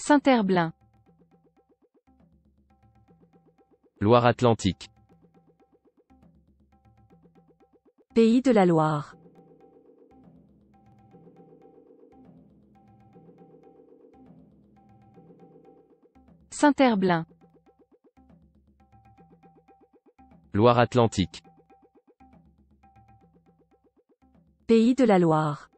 Saint-Herblain. Loire-Atlantique. Pays de la Loire. Saint-Herblain. Loire-Atlantique. Pays de la Loire.